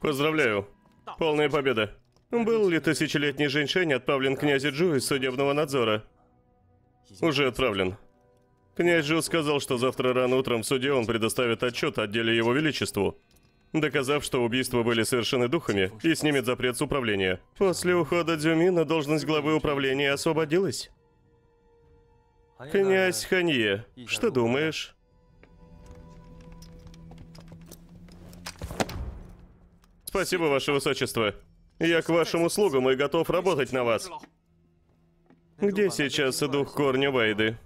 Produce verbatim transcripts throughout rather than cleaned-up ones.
Поздравляю. Полная победа. Был ли тысячелетний Жэньшень отправлен князю Джу из судебного надзора? Уже отправлен. Князь Джу сказал, что завтра рано утром в суде он предоставит отчет отделе его величеству, доказав, что убийства были совершены духами, и снимет запрет с управления. После ухода Дзюмина должность главы управления освободилась. Князь Ханье, что думаешь? Спасибо, ваше высочество. Я к вашим услугам и готов работать на вас. Где сейчас дух корня Вайды?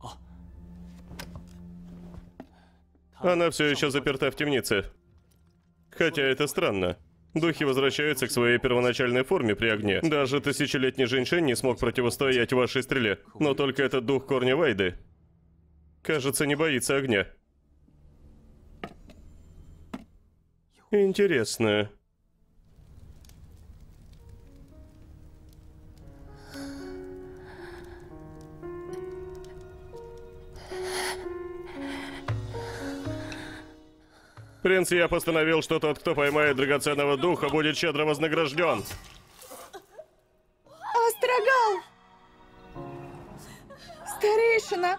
Она все еще заперта в темнице. Хотя это странно. Духи возвращаются к своей первоначальной форме при огне. Даже тысячелетний Жэньшень не смог противостоять вашей стреле. Но только этот дух корня Вайды, кажется, не боится огня. Интересно. Принц, я постановил, что тот, кто поймает драгоценного духа, будет щедро вознагражден. Острогал! Старейшина!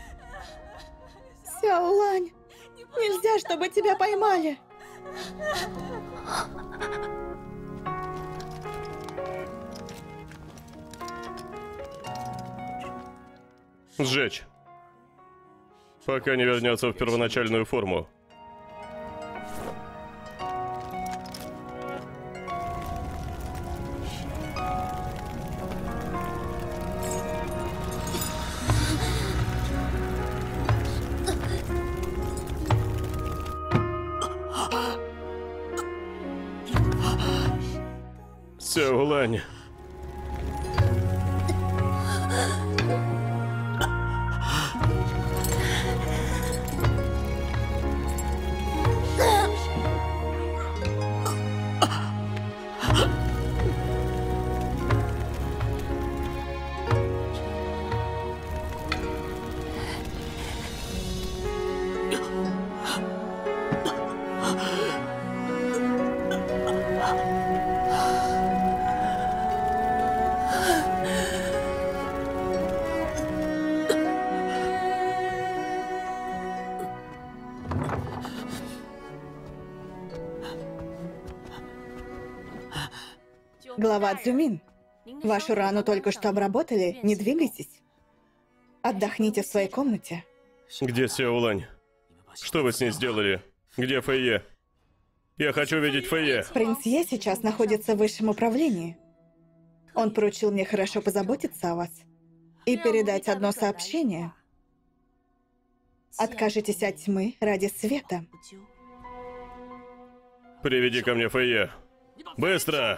Сяолань, нельзя, чтобы тебя поймали. Сжечь. Пока не вернется в первоначальную форму. Сяолань. Глава Цзюмин, вашу рану только что обработали, не двигайтесь. Отдохните в своей комнате. Где Сяолань? Что вы с ней сделали? Где Фэйе? Я хочу видеть Фэйе. Принц Е сейчас находится в высшем управлении. Он поручил мне хорошо позаботиться о вас и передать одно сообщение. Откажитесь от тьмы ради света. Приведи ко мне Фэйе. Быстро!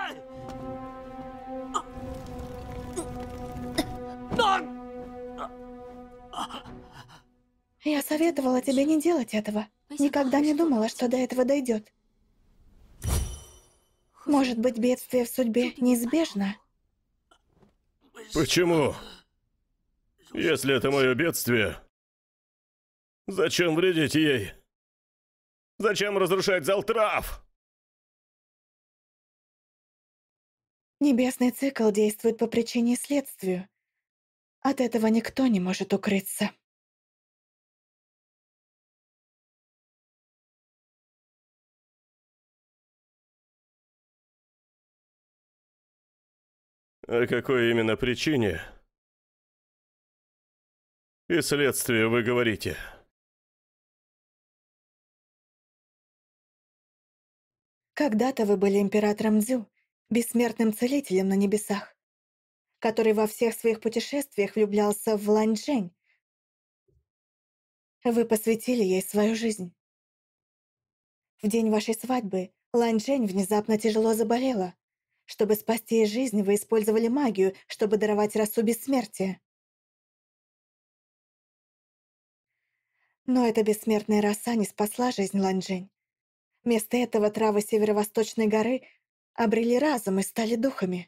Я советовала тебе не делать этого. Никогда не думала, что до этого дойдет. Может быть, бедствие в судьбе неизбежно? Почему? Если это мое бедствие, зачем вредить ей? Зачем разрушать зал трав? Небесный цикл действует по причине и следствию. От этого никто не может укрыться. О какой именно причине и следствие вы говорите? Когда-то вы были императором Дзю, бессмертным целителем на небесах, который во всех своих путешествиях влюблялся в Ланьчжэнь. Вы посвятили ей свою жизнь. В день вашей свадьбы Ланьчжэнь внезапно тяжело заболела. Чтобы спасти ей жизнь, вы использовали магию, чтобы даровать расу бессмертия. Но эта бессмертная роса не спасла жизнь Ланьчжэнь. Вместо этого травы Северо-Восточной горы обрели разум и стали духами.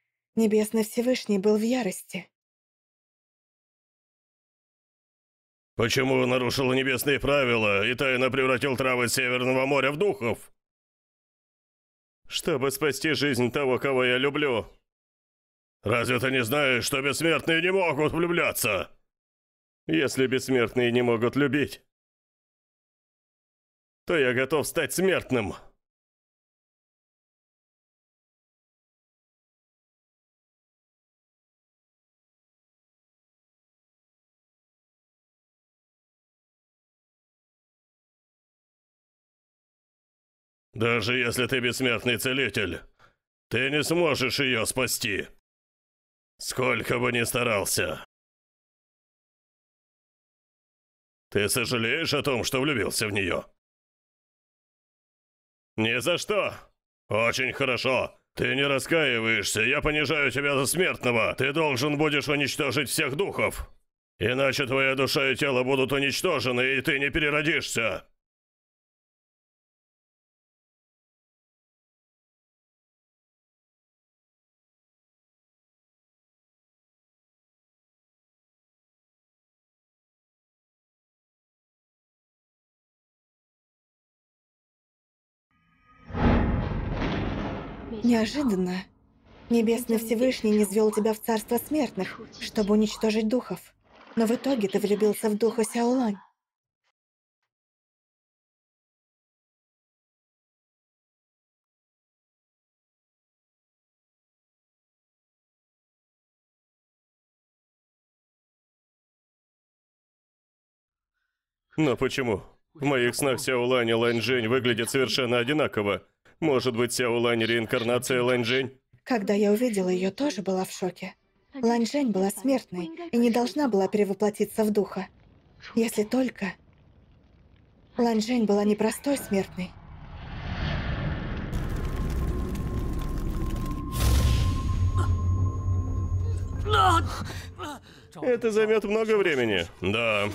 Небесный Всевышний был в ярости. Почему нарушил небесные правила и тайно превратил травы Северного моря в духов? Чтобы спасти жизнь того, кого я люблю. Разве ты не знаешь, что бессмертные не могут влюбляться? Если бессмертные не могут любить, то я готов стать смертным. Даже если ты бессмертный целитель, ты не сможешь ее спасти. Сколько бы ни старался. Ты сожалеешь о том, что влюбился в нее? Ни за что. Очень хорошо. Ты не раскаиваешься, я понижаю тебя за смертного. Ты должен будешь уничтожить всех духов. Иначе твоя душа и тело будут уничтожены, и ты не переродишься. Неожиданно. Небесный Всевышний низвел тебя в царство смертных, чтобы уничтожить духов. Но в итоге ты влюбился в духа Сяолань. Но почему? В моих снах Сяолань и Ланьжэнь выглядят совершенно одинаково. Может быть, Сяолань реинкарнация Ланьжэнь? Когда я увидела ее, тоже была в шоке. Ланьжэнь была смертной и не должна была перевоплотиться в духа. Если только... Ланьжэнь была не простой смертной. Это займет много времени. Да.